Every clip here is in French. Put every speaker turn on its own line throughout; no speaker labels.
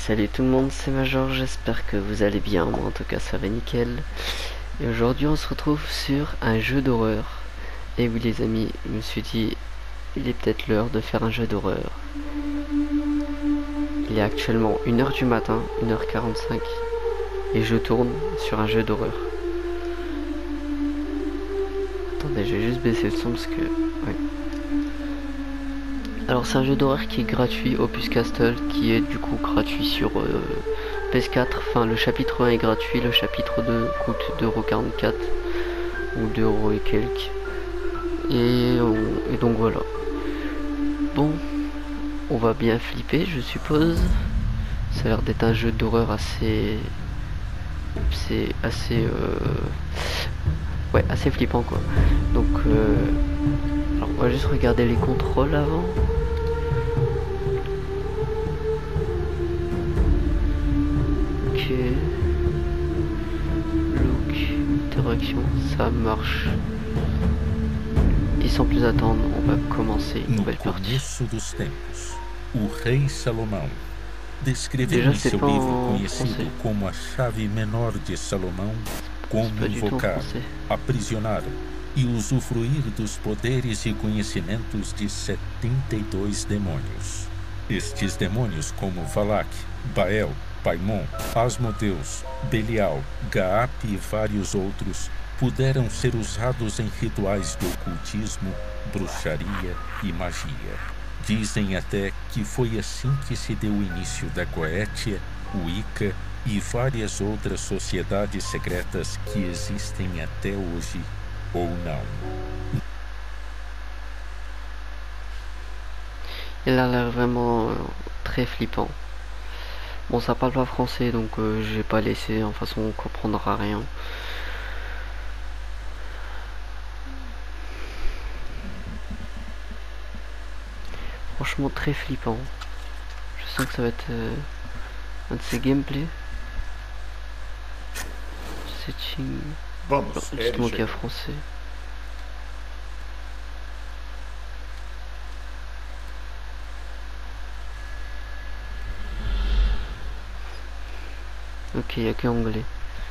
salut tout le monde, c'est Major, j'espère que vous allez bien, moi en tout cas ça va nickel. Et aujourd'hui on se retrouve sur un jeu d'horreur. Et oui les amis, je me suis dit, il est peut-être l'heure de faire un jeu d'horreur. Il est actuellement 1h du matin, 1h45, et je tourne sur un jeu d'horreur. Attendez, je vais juste baisser le son parce que... ouais. Alors c'est un jeu d'horreur qui est gratuit, Opus Castle, qui est du coup gratuit sur PS4. Enfin le chapitre 1 est gratuit, le chapitre 2 coûte 2,44€ ou 2€ et quelques. Et donc voilà. Bon, on va bien flipper je suppose. Ça a l'air d'être un jeu d'horreur assez... ouais, assez flippant quoi. Donc alors on va juste regarder les contrôles avant. Look, interaction, ça marche. E sans plus attendre, on va commencer une nouvelle partie.
No começo dos tempos, o rei Salomão descreveu em seu livro conhecido como a chave menor de Salomão como invocar, aprisionar e usufruir dos poderes e conhecimentos de 72 demônios. Estes demônios como Valak, Baal, Paimon, Asmodeus, Belial, Gaap e vários outros puderam ser usados em rituais de ocultismo, bruxaria e magia. Dizem até que foi assim que se deu o início da Goetia, o Wicca e várias outras sociedades secretas que existem até hoje ou não.
Il a l'air vraiment très flippant. Bon, ça parle pas français, donc je vais pas laisser, en façon on comprendra rien. Franchement très flippant. Je sens que ça va être un de ces gameplays. Setting. Dites-moi qu'il y a français. Ok, il n'y a que anglais.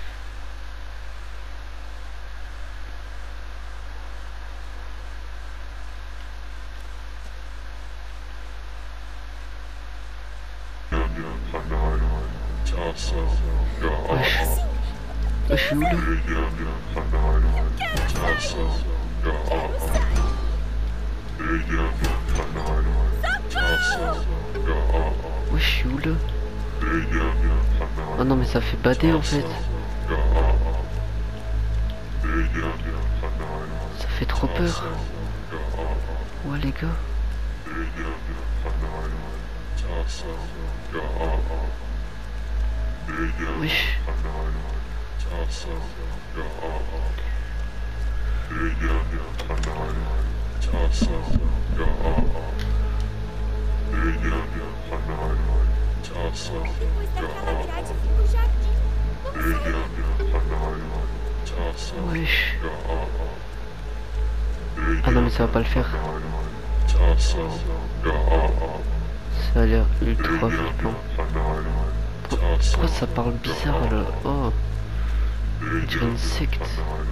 Je suis où là? Ouais, je suis où là? Oh non mais ça fait bader en fait. Ça fait trop peur. Ouais les gars. Wesh. Wesh. Ah non mais ça va pas le faire. Ça a l'air ultra flippant. Pourquoi ça parle bizarre là? Oh, on dirait une secte.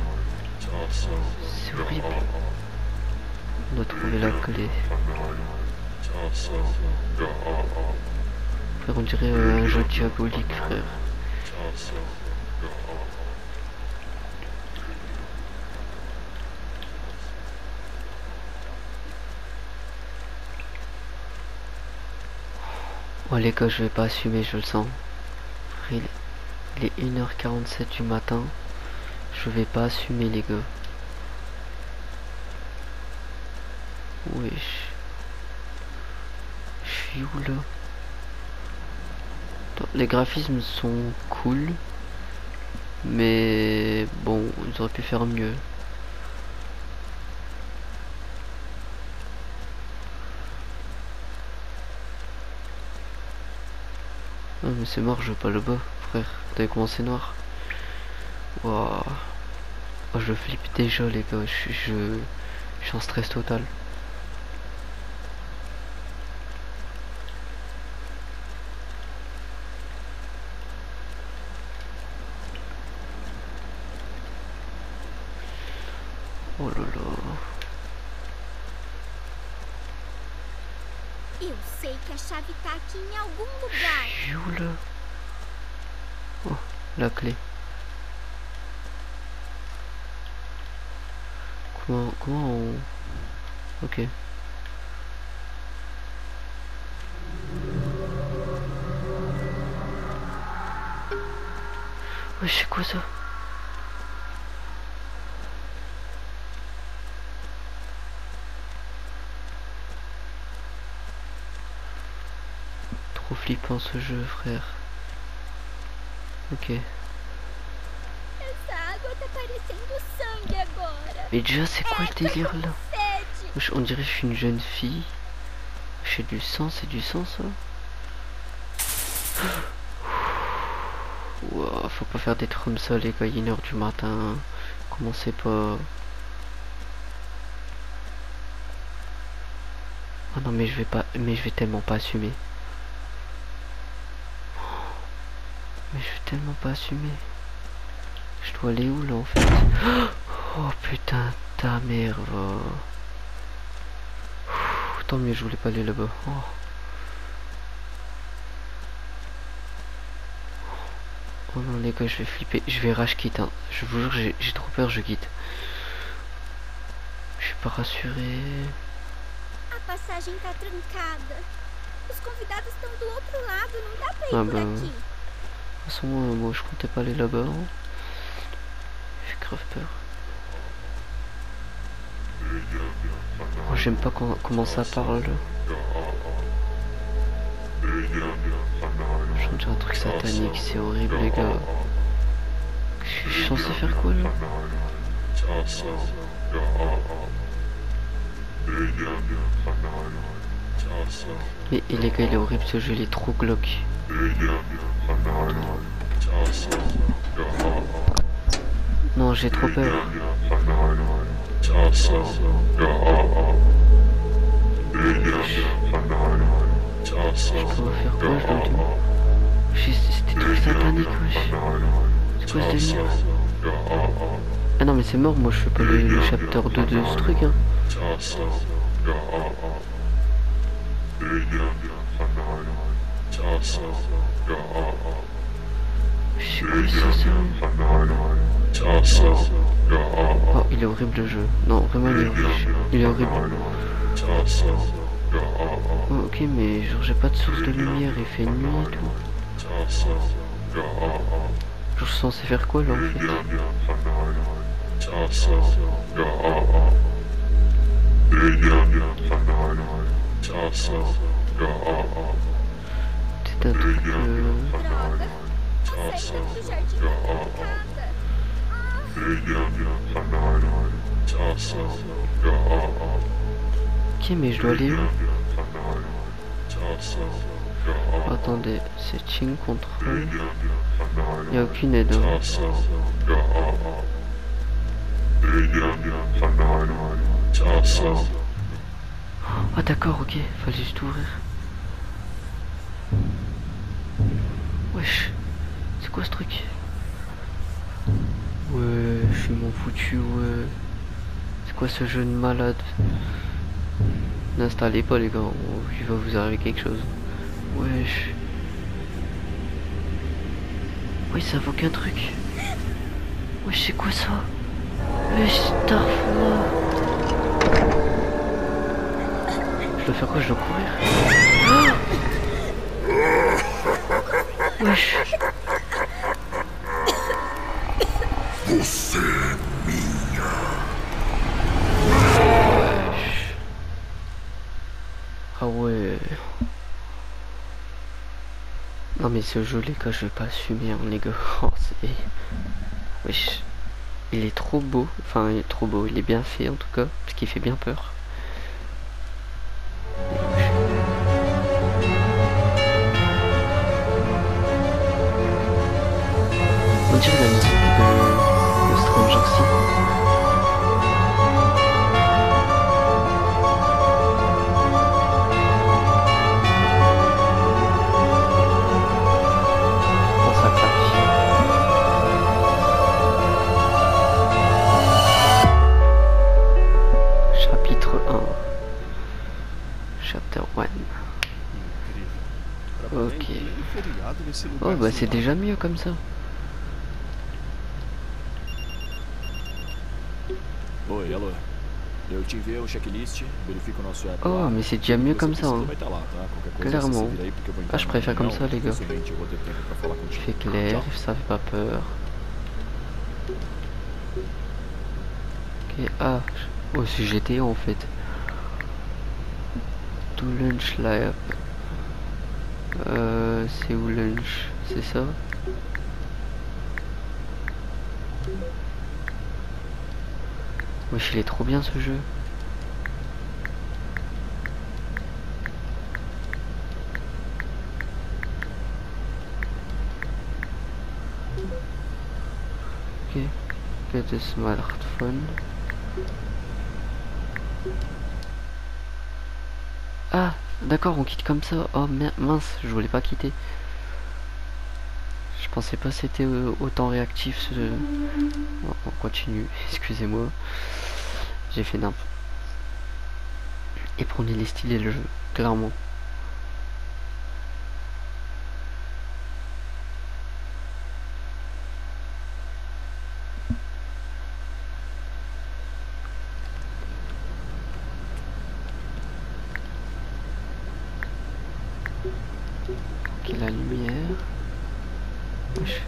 C'est horrible. On doit trouver la clé. Frère, on dirait un jeu diabolique, frère. Ouais les gars, je vais pas assumer, je le sens. Il est 1h47 du matin. Je vais pas assumer les gars. Wesh. Je suis où là? Les graphismes sont cool. Mais bon, ils auraient pu faire mieux. Ah mais c'est mort, je veux pas le bas, frère. T'as vu comment c'est noir? Waouh. Oh, je flippe déjà les gars, je suis en stress total. Oh là là.
Eu sei que a chave tá aqui em algum lugar.
Là. Oh, la clé. Comment on... Ok. Ouais, c'est quoi ça? Trop flippant ce jeu, frère. Ok. Mais déjà, c'est quoi le délire là? On dirait que je suis une jeune fille. J'ai du sang, c'est du sang ça? Wow, faut pas faire des trucs comme ça les gars, il est 1h du matin. Commencez pas. Oh non mais je vais pas. Mais je vais tellement pas assumer. Mais je vais tellement pas assumer. Je dois aller où là en fait? Oh putain ta mère va. Tant mieux je voulais pas aller là-bas. Oh. Oh non les gars je vais flipper. Je vais rage quitte hein. Je vous jure j'ai trop peur je quitte. Je suis pas rassuré.
A passagem tá trancada. Os convidados estão do outro lado, não dá pra ir por aqui.
De toute façon moi je comptais pas aller là-bas. Hein. J'ai grave peur. Oh, j'aime pas comment ça parle. J'entends un truc satanique, c'est horrible les gars. Je suis censé faire quoi là? Mais et les gars il est horrible ce jeu, il est trop glauque. Non j'ai trop peur. Je dois faire quoi? Je dois dire. C'était trop satanique wesh. C'est quoi ce délire? Ah non mais c'est mort, moi je fais pas le chapter 2 de ce truc hein. Je sais quoi ça? Oh il est horrible le jeu. Non vraiment il est horrible. Oh, ok mais genre j'ai pas de source de lumière, il fait nuit et tout. Genre je suis censé faire quoi là en fait? C'est un truc Ok mais je dois aller où? Attendez, c'est Ching contrôle. Il n'y a aucune aide. Hein. Ah d'accord, ok, fallait juste ouvrir. Wesh, c'est quoi ce truc? Ouais, je suis mon foutu, ouais. C'est quoi ce jeu de malade? N'installez pas les gars, il va vous arriver quelque chose. Wesh. Oui, ça vaut qu'un truc. Wesh, c'est quoi ça? Wesh, Starfall. Je dois faire quoi? Je dois courir. Ah wesh.
Você é minha.
Wesh. Ah ouais. Non mais ce jeu les gars je vais pas assumer hein, les gars. Oh, c'est... Wesh. Il est trop beau. Enfin il est trop beau. Il est bien fait en tout cas. Parce qu'il fait bien peur. On dirait la musique de Stranger Things. Oh bah c'est déjà mieux comme ça.
Oi, alô. Eu te enviei o checklist, verifica o nosso app.
Oh, mais c'est déjà mieux comme ça, hein. Clairement. Ah, je préfère comme ça, les gars. Il fait clair, ça fait pas peur. Ok, ah, oh, c'est GTA en fait. Du lunch lab. C'est où lunch? C'est ça? Wesh, il est trop bien ce jeu. Ok, get a smartphone. Ah, d'accord, on quitte comme ça. Oh mince, je voulais pas quitter. Je pensais pas c'était autant réactif ce... On continue, excusez-moi. J'ai fait nimp. Et prenez les styles et le jeu, clairement. Ok, la lumière. Wesh.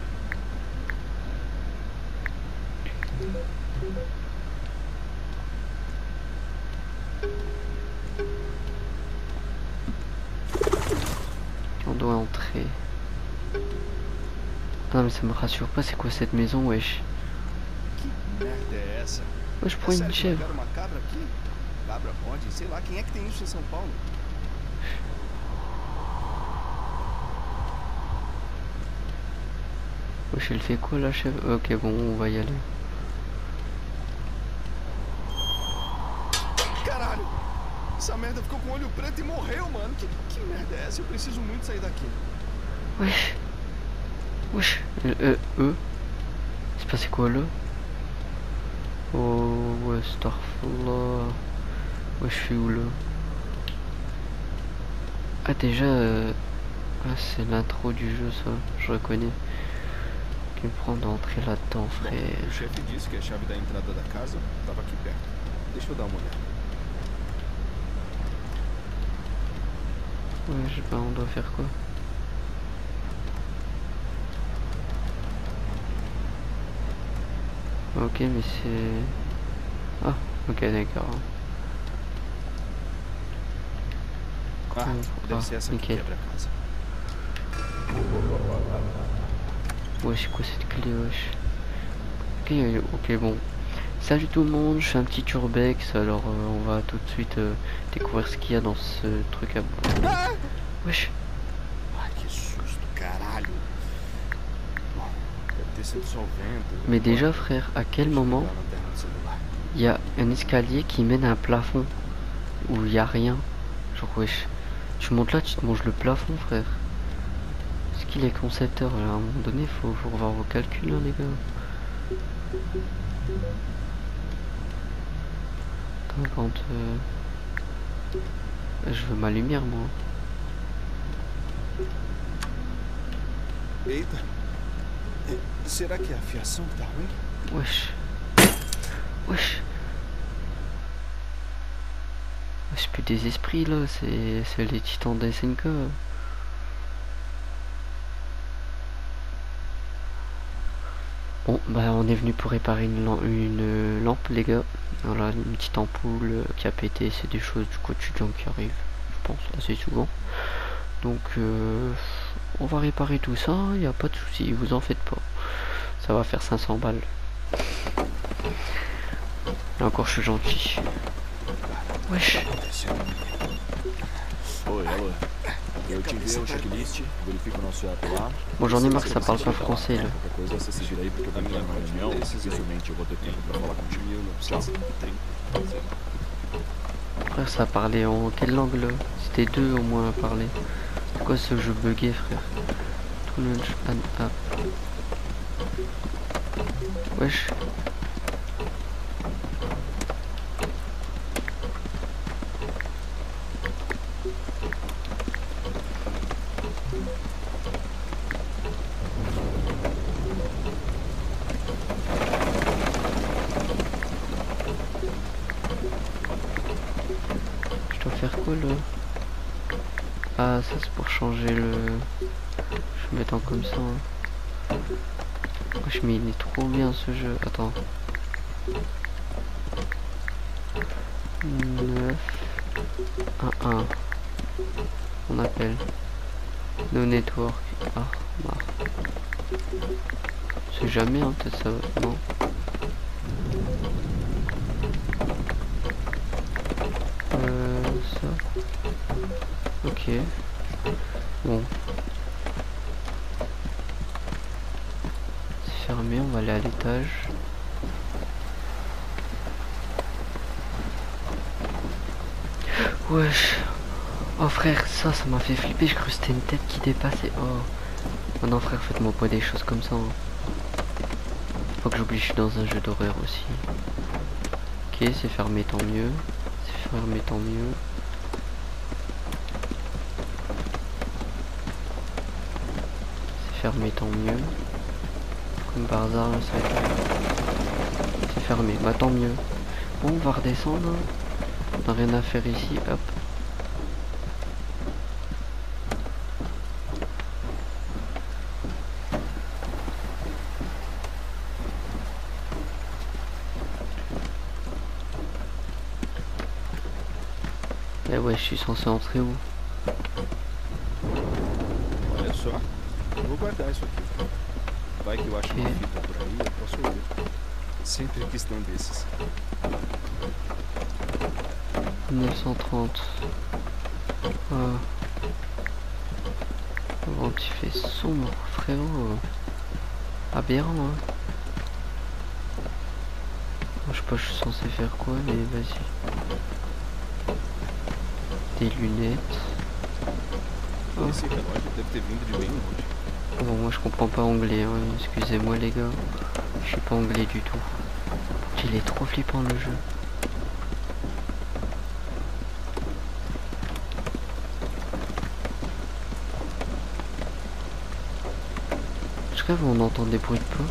On doit entrer. Non mais ça me rassure pas, c'est quoi cette maison, wesh? Wesh, prends une chèvre. Wesh, elle fait quoi la chèvre? Ok, bon, on va y aller.
Caralho! Essa merda ficou com o olho preto e morreu, mano. Que merda é essa? Eu preciso muito sair daqui.
Wesh. Wesh. C'est passé quoi là? Oh ouais, Starfall. Ouais, je suis où là? Ah déjà, ah, c'est l'intro du jeu ça, je reconnais. Qui me prend d'entrer là-dedans, frère.
O chefe disse que a chave da entrada da casa estava aqui perto. Deixa eu dar uma olhada.
Ouais, je sais pas, on doit faire quoi? Ok, mais c'est... Ah, ok, d'accord.
Deve ser essa aqui que abre a casa.
Ouais, c'est quoi cette clé, wesh? Ok, ok, bon. Salut tout le monde, je suis un petit urbex, alors on va tout de suite découvrir ce qu'il y a dans ce truc à bout. Wesh. Mais déjà frère, à quel moment il y a un escalier qui mène à un plafond où il y a rien? Genre wesh, tu montes là, tu te manges le plafond frère. Est-ce qu'il est concepteur là? À un moment donné, faut revoir vos calculs hein, les gars. Attends, quand je veux ma lumière moi.
Eita. Será que é a fiação que tá ruim?
Wesh. Wesh. C'est plus des esprits là, c'est les titans des SNK. Bon bah on est venu pour réparer une lampe les gars. Voilà, une petite ampoule qui a pété, c'est des choses du quotidien qui arrivent, je pense, assez souvent. Donc on va réparer tout ça, il n'y a pas de souci, vous en faites pas. Ça va faire 500 balles. Et encore je suis gentil. Wesh. Bon j'en ai marre que ça parle pas français là. Frère ça parlait en quelle langue là? C'était deux au moins à parler. C'est quoi ce jeu bugué frère? Tout le wesh. quoi là? Ah, ça c'est pour changer le... Je vais mettre en comme ça. Hein. Wesh, mais il est trop bien ce jeu. Attends. 9 1 1. On appelle. No network. Ah, bah. C'est jamais, hein, peut-être ça. Non. Ça. Ok. Bon. C'est fermé, on va aller à l'étage. Wesh. Oh frère, ça m'a fait flipper, je crois que c'était une tête qui dépassait. Oh. Oh non frère, faites-moi pas des choses comme ça. Hein. Faut que j'oublie, je suis dans un jeu d'horreur aussi. Ok, c'est fermé, tant mieux. C'est fermé, tant mieux. C'est fermé, tant mieux. Comme par hasard, là, ça va être... C'est fermé, bah tant mieux. Bon, on va redescendre. On n'a rien à faire ici, hop. Eh ouais, je suis censé entrer où?
Olha só, eu vou guardar isso aqui. Vai que eu acho uma fita por aí, eu posso ver. Sempre questão desses.
1930. Ah. Bon, tu fais sombre, frérot. Aberrant, hein. Je sais pas, je suis censé faire quoi, mais vas-y. Des lunettes. Oh. Bon, moi je comprends pas anglais, hein. Excusez-moi les gars. Je suis pas anglais du tout. Il est trop flippant le jeu. Je rêve on entend des bruits de pas.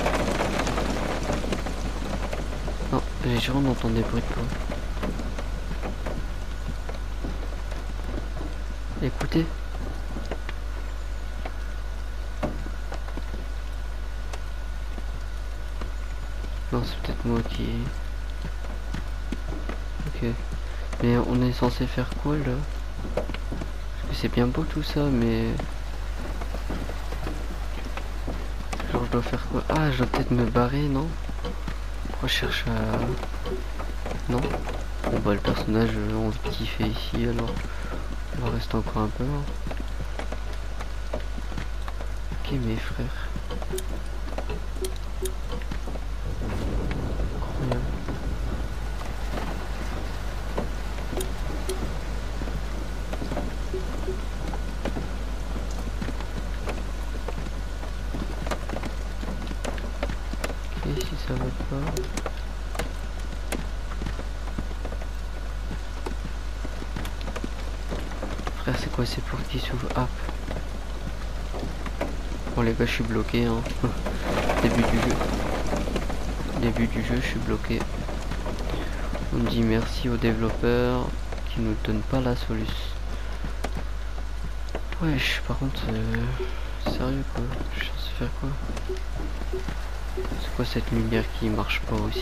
Non, j'ai juré on entend des bruits de pas. Écoutez. Non, c'est peut-être moi qui... Ok. Mais on est censé faire quoi là? Parce que c'est bien beau tout ça, mais... Genre je dois faire quoi? Ah, je dois peut-être me barrer, non? Pourquoi je cherche à... Non? Bon bah le personnage a envie de kiffer ici, alors... On va rester encore un peu. Hein. Ok mes frères. Incroyable. Ok, si ça va pas... C'est quoi ces portes qui s'ouvrent? Ah. Bon les gars, je suis bloqué hein. Début du jeu. Début du jeu, je suis bloqué. On dit merci aux développeurs qui nous donnent pas la solution. Wesh, par contre, sérieux quoi. Je suis censé faire quoi? C'est quoi cette lumière qui marche pas aussi?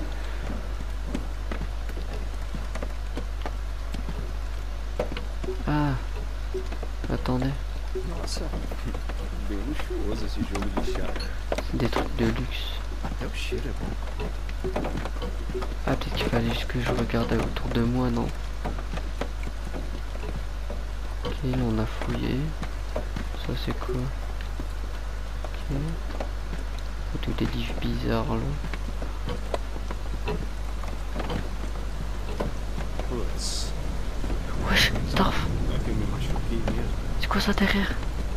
Ah, attendez.
Nossa, bem luxuoso esse jogo de chá.
C'est des trucs de luxe.
Até o cheiro é bom.
Ah, peut-être qu'il fallait juste que je regarde autour de moi, non? Ok, on a fouillé. Ça c'est quoi? Ok. Tous des livres bizarres là.
Putz.
Wesh, Starf!
Eu me machuquei mesmo.
C'est quoi ça derrière?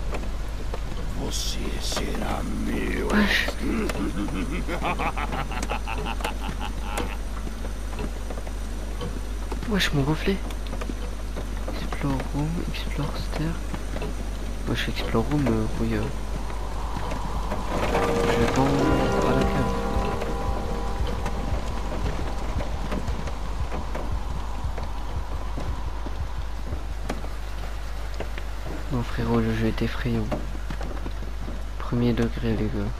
Você será meu.
Wesh! Wesh, mon reflet! Explore room, explore stair. Wesh, explore room, rouilleur. Je vais pas à la cave. frérot, le jeu est effrayant. Premier degré, les gars.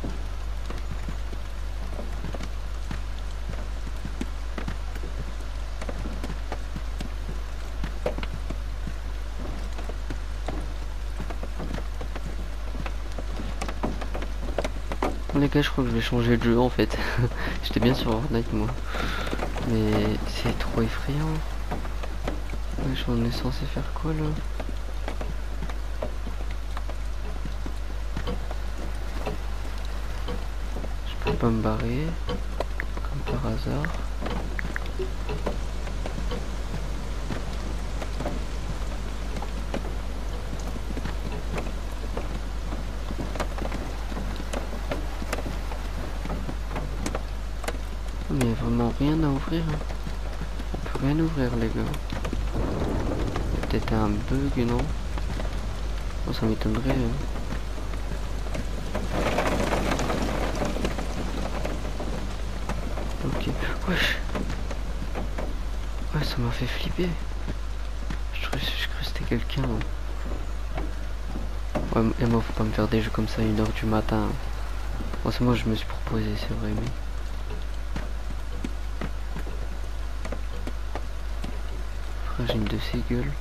Les gars, je crois que je vais changer de jeu en fait. J'étais bien sur Fortnite moi. Mais c'est trop effrayant. Ouais, j'en ai censé faire quoi là? Je peux pas me barrer. Comme par hasard. Mais il y a vraiment rien à ouvrir. On peut rien ouvrir les gars. Peut-être un bug, non? Oh, ça m'étonnerait. Ok. Wesh. Ouais, ça m'a fait flipper. Je crois que c'était quelqu'un. Ouais, et moi, faut pas me faire des jeux comme ça à 1 h du matin. Bon, c'est moi je me suis proposé, c'est vrai, mais... J'ai une de ces gueules.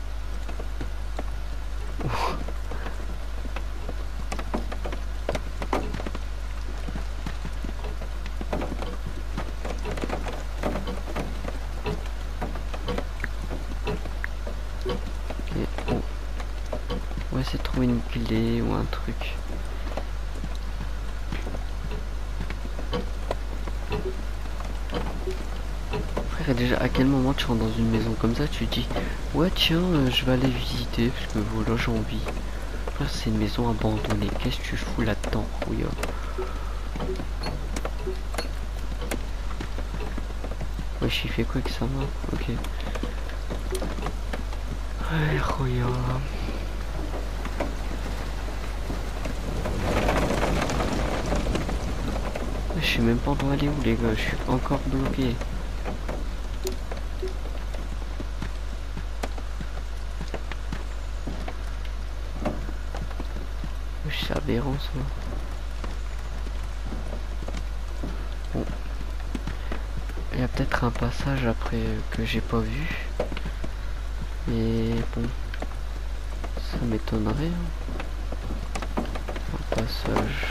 Ok, bon. On va essayer de trouver une clé ou un truc. Frère, déjà à quel moment tu rentres dans une maison comme ça, tu te dis ouais tiens je vais aller visiter parce que voilà j'ai envie. Frère, c'est une maison abandonnée, qu'est-ce que tu fous là-dedans, Rouya? Ouais, j'y fais quoi avec ça moi? Ok. Ouais, Rouya. Je sais même pas où aller où les gars, je suis encore bloqué. C'est aberrant ça. Bon. Il y a peut-être un passage après que j'ai pas vu. Mais bon. Ça m'étonnerait. Un passage.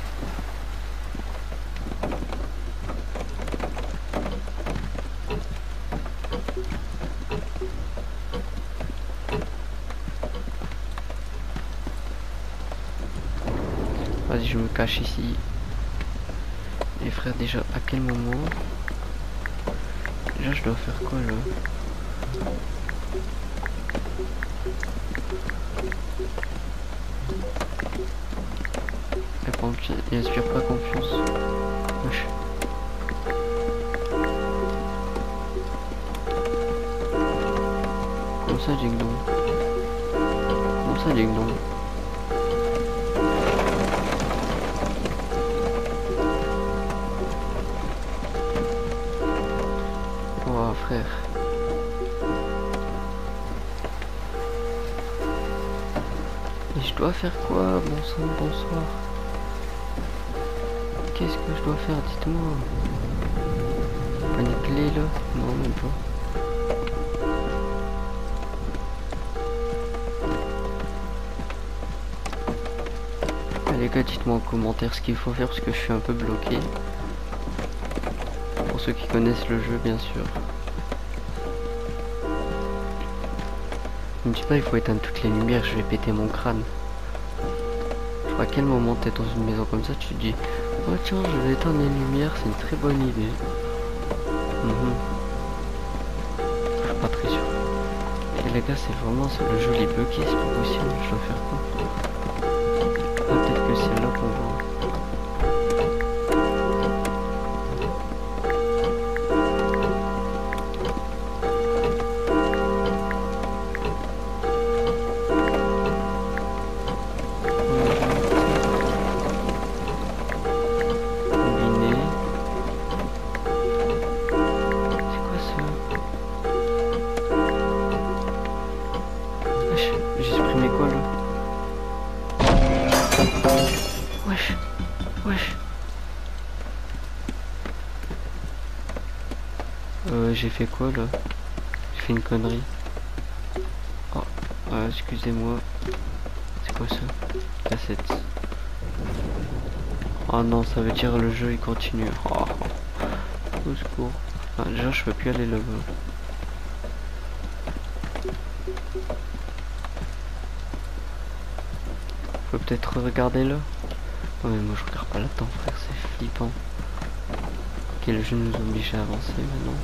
Vas-y, je me cache ici. Et frère, déjà, à quel moment? Déjà, je dois faire quoi là? Et par contre, il inspire pas confiance. Wesh. Comment ça, ding dong? Comment ça, ding dong? Frère. Et je dois faire quoi? Bon sang, bonsoir. Qu'est-ce que je dois faire? Dites-moi. Pas une clé là? Non, même pas. Ah, les gars, dites-moi en commentaire ce qu'il faut faire parce que je suis un peu bloqué. Pour ceux qui connaissent le jeu, bien sûr. Ne me dis pas il faut éteindre toutes les lumières, je vais péter mon crâne. Je crois à quel moment t'es dans une maison comme ça, tu te dis oh tiens je vais éteindre les lumières, c'est une très bonne idée. Je suis pas très sûr. Et les gars c'est vraiment le jeu les bugué, c'est pas possible, je dois faire quoi? Ah peut-être que c'est là qu'on voit. J'ai supprimé quoi là? J'ai fait quoi là? J'ai fait une connerie. Oh, excusez-moi. C'est quoi ça? Cassette. Oh non, ça veut dire le jeu il continue. Oh, au secours. Ah, déjà je peux plus aller là-bas. Faut peut-être regarder là. Ouais, mais moi je regarde pas là-dedans, frère, c'est flippant. Ok, le jeu nous oblige à avancer maintenant.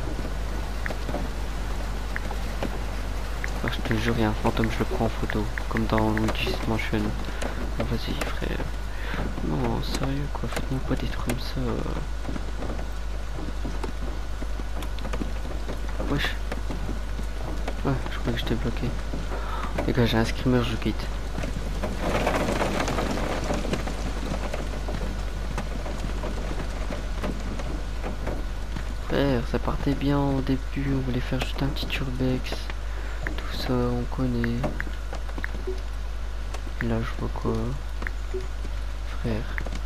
Ah, je te jure, il y a un fantôme, je le prends en photo, comme dans Luigi's Mansion. Oh, vas-y, frère. Non, sérieux quoi, faites-moi pas des trucs comme ça. Wesh. Ouais, je crois que j'étais bloqué. Les gars, j'ai un screamer, je quitte. Frère, ça partait bien au début, on voulait faire juste un petit urbex. Tout ça, on connaît. Et là, je vois quoi? Frère.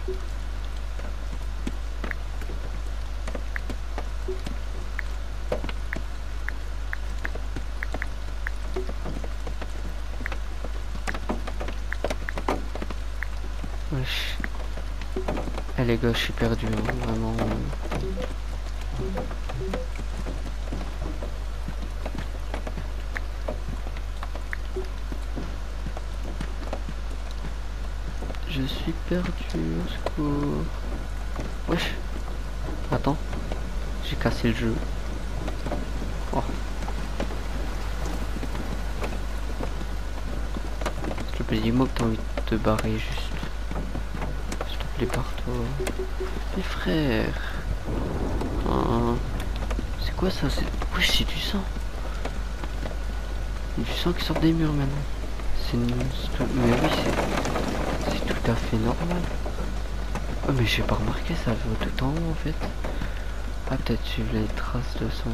Wesh. Eh les gars, je suis perdu, hein, vraiment. Je suis perdu, au secours. Wesh. Attends. J'ai cassé le jeu. Oh. S'il te plaît, dis-moi que t'as envie de te barrer juste. S'il te plaît, pars-toi. Mais frère. C'est quoi ça? Wesh, c'est du sang. Du sang qui sort des murs maintenant. Mais oui, c'est tout à fait normal. Oh mais j'ai pas remarqué, ça va tout en haut en fait. Ah, peut-être suivre les traces de sang.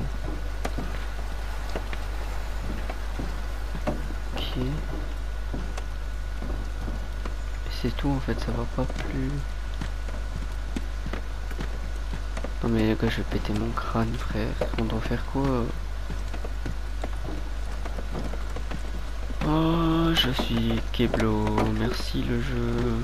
Ok. C'est tout en fait, ça va pas plus. Non mais les gars, je vais péter mon crâne, frère. On doit faire quoi? Oh, je suis Keblo, merci le jeu.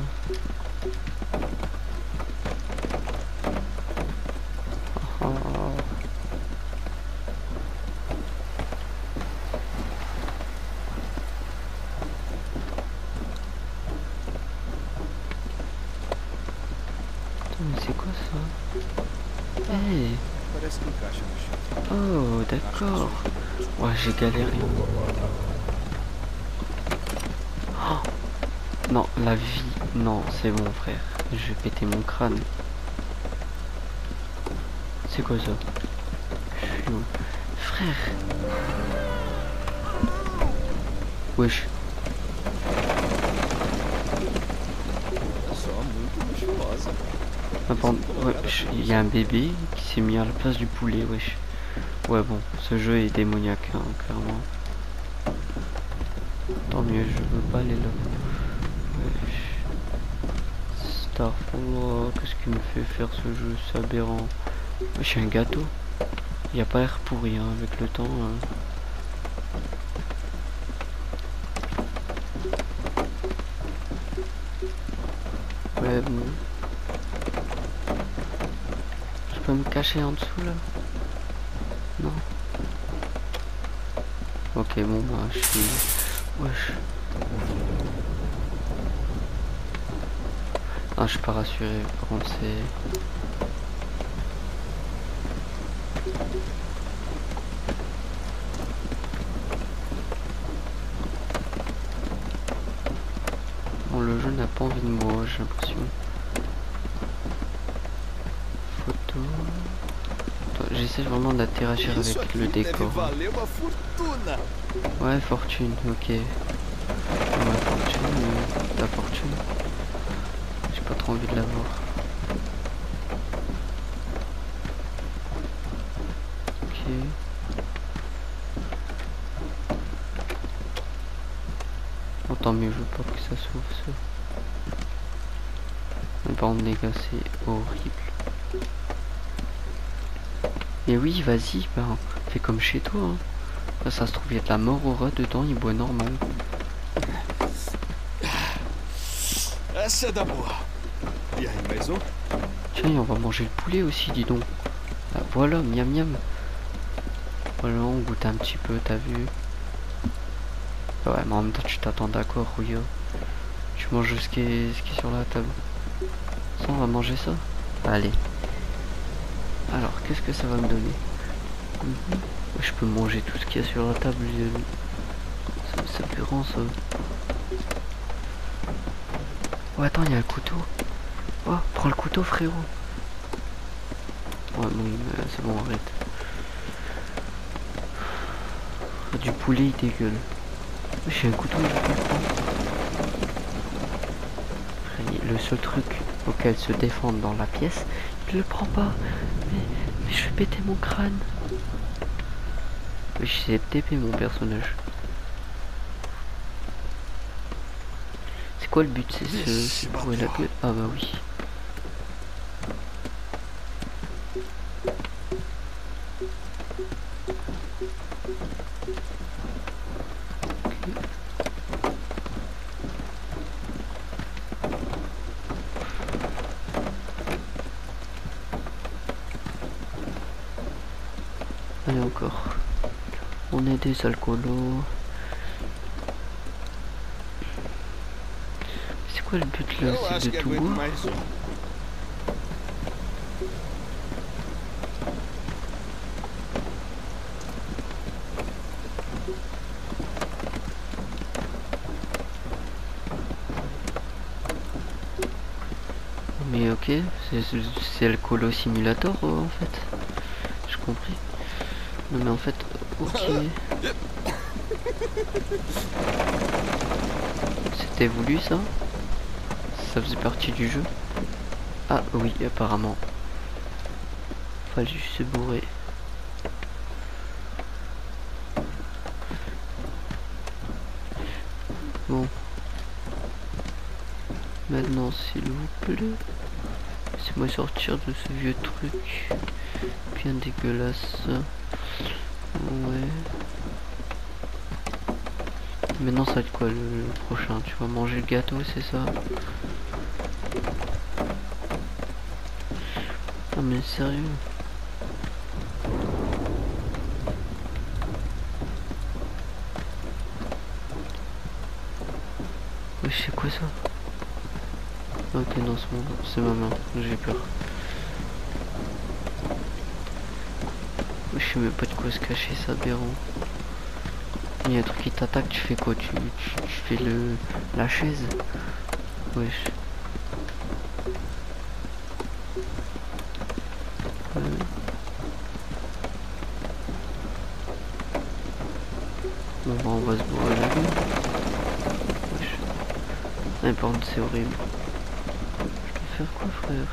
Mais c'est quoi ça? Hey. Oh, d'accord. Ouais, j'ai galéré. Oh. Non, la vie. Non, c'est bon, frère. Je vais péter mon crâne. C'est quoi ça? Je suis où? Frère. Wesh. Ouais, il y a un bébé qui s'est mis à la place du poulet, wesh. Ouais bon, ce jeu est démoniaque, hein, clairement. Tant mieux, je veux pas aller là. Wesh. Starfall, qu'est-ce qui me fait faire ce jeu? C'est aberrant. Wesh, un gâteau. Il a pas l'air pourri, hein, avec le temps. Ouais bon. Je peux me cacher en dessous là? Non. Ok bon bah je suis... Wesh. Ah je suis pas rassuré, par contre c'est... Bon le jeu n'a pas envie de moi, j'ai l'impression. Photo... J'essaie vraiment d'interagir avec le décor. Ouais, fortune, ok. Ma fortune, la fortune. J'ai pas trop envie de l'avoir. Ok. Bon, tant mieux, je veux pas que ça s'ouvre ça. Mais par contre, les gars, c'est horrible. Mais oui, vas-y, bah, fais comme chez toi. Hein. Là, ça se trouve, il y a de la mort au rat dedans, il boit normal.
Essa é da boa. E aí, mais um?
Tiens, on va manger le poulet aussi, dis donc. Ah, voilà, miam miam. Voilà, on goûte un petit peu, t'as vu. Ouais, mais en même temps, tu t'attends d'accord, oui. Hein. Tu manges ce qui est sur la table. Ça, on va manger ça. Allez. Alors, qu'est-ce que ça va me donner? Je peux manger tout ce qu'il y a sur la table. Ça peut rendre ça. Oh, attends, il y a le couteau. Oh, prends le couteau, frérot. Ouais, bon, c'est bon, arrête. Du poulet, il dégueule. J'ai un couteau, je peux le prendre. Le seul truc auquel se défendre dans la pièce, il le prend pas. Mais je vais péter mon crâne. J'ai TP mon personnage. C'est quoi le but? C'est trouver la gueule. Ah bah oui. Allez encore. On est des alcoolos. C'est quoi le but là? C'est de tout boire? Mais ok, c'est le colo simulator en fait. J'ai compris. Non mais en fait, ok. C'était voulu ça? Ça faisait partie du jeu? Ah oui, apparemment. Fallait juste se bourrer. Bon. Maintenant, s'il vous plaît, laissez-moi sortir de ce vieux truc bien dégueulasse. Ouais. Maintenant, ça va être quoi le prochain? Tu vas manger le gâteau, c'est ça? Ah mais sérieux? Ouais, c'est quoi ça? Ok, non, c'est ma main, j'ai peur. Je sais même pas de quoi se cacher, ça, Béron. Il y a un truc qui t'attaque, tu fais quoi? Tu fais la chaise? Wesh. Bon, bah, on va se bourrer la gueule. Wesh. Ah, par contre, c'est horrible. Je dois faire quoi, frère?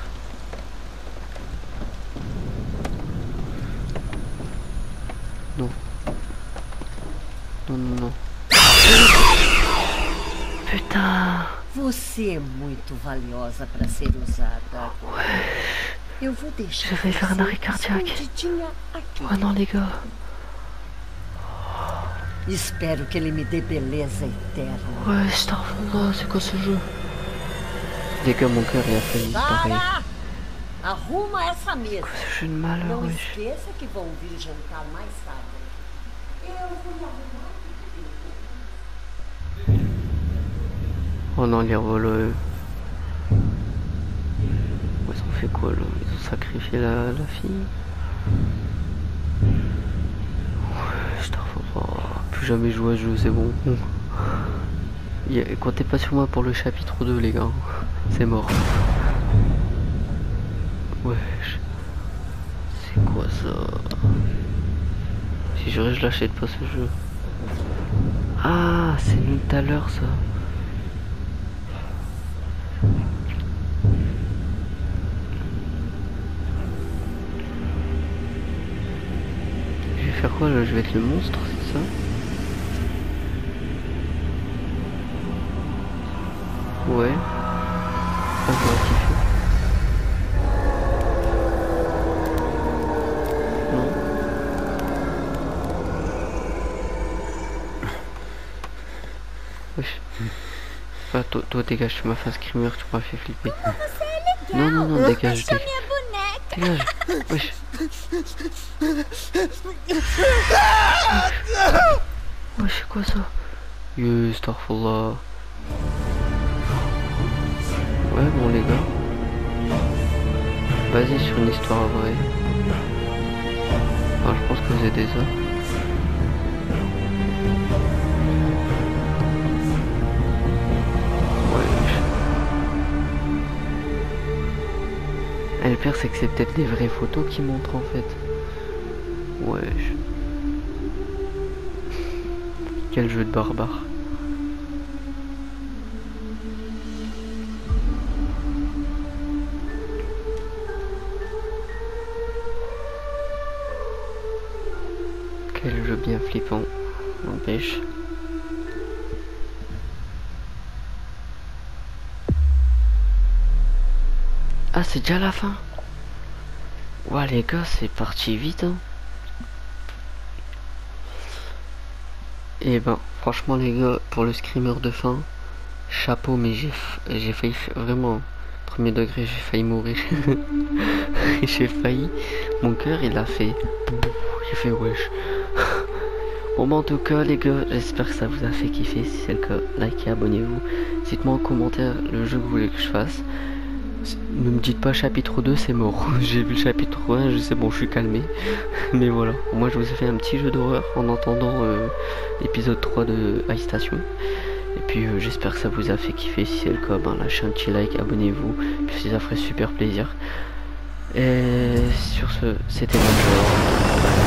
Non. Non, non, non. Putain!
Você é muito valiosa para ser usada. Eu vou deixar.
Je vais faire un arrêt cardiaque. Oh non, les gars.
Espero que ele me dê beleza eterna.
Ouais, Starfall, c'est quoi ce jeu? Dès que mon cœur est failli disparaître.
Arruma essa mesa.
Quoi ce jeu de malheur,
Não
wesh.
esqueça que vão vir jantar mais tarde. Eu vou arrumar.
Oh non, les voleux. Ouais, ils ont fait quoi là? Ils ont sacrifié la fille. Ouais, Starfall. Oh, plus jamais jouer à ce jeu, c'est bon. Comptez pas sur moi pour le chapitre 2, les gars. C'est mort. Wesh. C'est quoi ça? Si je l'achète pas ce jeu. Ah, c'est nous tout à l'heure ça. Je vais faire quoi là? Je vais être le monstre, c'est ça? Ouais. Ah, j'aurais kiffé. Non. Enfin, toi dégage, tu m'as fait un screamer, tu m'as fait flipper. Non, non, non, dégage, dégage. Wesh. Wesh, c'est quoi ça? Starfallah. Ouais, bon, les gars. Basé sur une histoire vraie. Enfin, je pense que vous êtes ça. Et le pire c'est que c'est peut-être des vraies photos qui montrent en fait. Ouais. Quel jeu de barbare. Quel jeu bien flippant. N'empêche. Ah, c'est déjà la fin. Ouais les gars, c'est parti vite hein. Et ben franchement les gars, pour le screamer de fin, chapeau, mais j'ai failli vraiment premier degré, j'ai failli mourir. J'ai failli, mon cœur il a fait, j'ai fait wesh. Bon bah en tout cas les gars, j'espère que ça vous a fait kiffer. Si c'est le cas, likez, abonnez-vous, dites-moi en commentaire le jeu que vous voulez que je fasse. Ne me dites pas chapitre 2 c'est mort. J'ai vu le chapitre 1, je sais, bon je suis calmé. Mais voilà, moi je vous ai fait un petit jeu d'horreur en entendant l'épisode 3 de High Station. Et puis j'espère que ça vous a fait kiffer. Si c'est le cas, ben, lâchez un petit like, abonnez-vous, puis ça ferait super plaisir. Et sur ce, c'était mon jeu.